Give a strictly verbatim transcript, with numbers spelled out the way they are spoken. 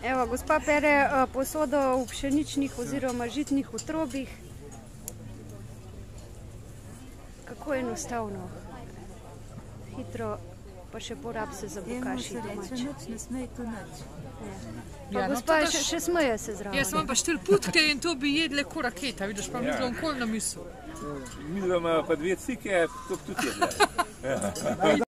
Evo, gospa pere uh, posodo v pšeničnih oziroma žitnih otrobih. Kako enostavno, hitro, pa še porab se za bokaši domač. Ne smej to nič. Pa Ja, no, gospa to da še, š- še smeje se zraven. Jaz imam pa štiri putke in to bi jedle ko raketa, vidiš, pa mi bilo nikoli na misel. Mi imamo pa dve cike, to bi tudi jedla.